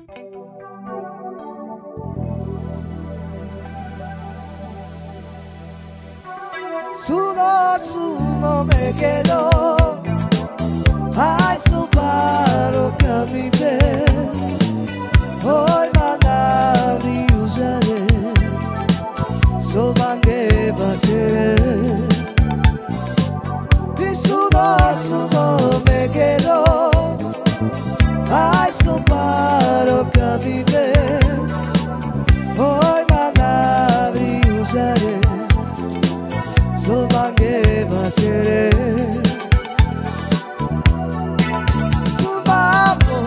Suno me quedo, ay su paro camine, hoy manabri usaré, so mangue batere. Y suno me quedo, ay su paro camine, hoy manabri usaré. So mangue batere. Mamo,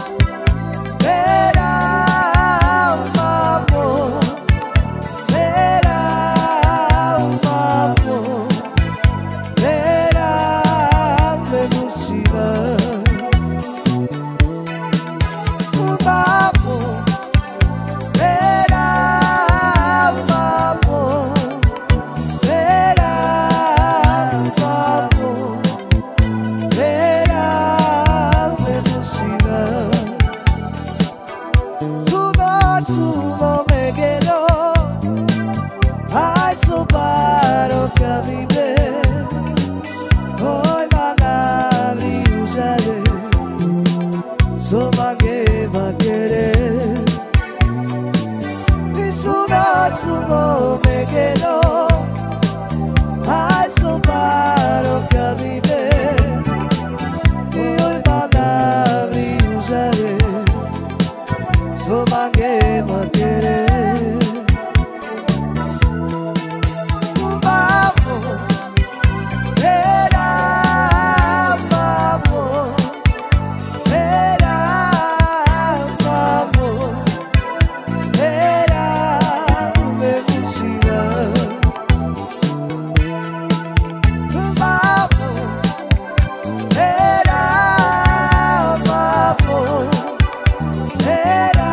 vera, mamo, vera, mamo, vera, me musiba. Mamo, vera, mamo. Suno me quedo, ay su paro camine, hoy manabri usaré, so mangue batere. Y suno me quedo, ay su paro camine, hoy manabri usaré. So mangue batere. Mamo, vera, mamo, vera, mamo, vera, me musiba. Mamo, vera, mamo, vera.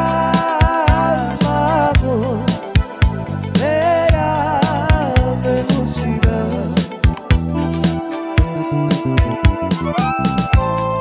Musiba.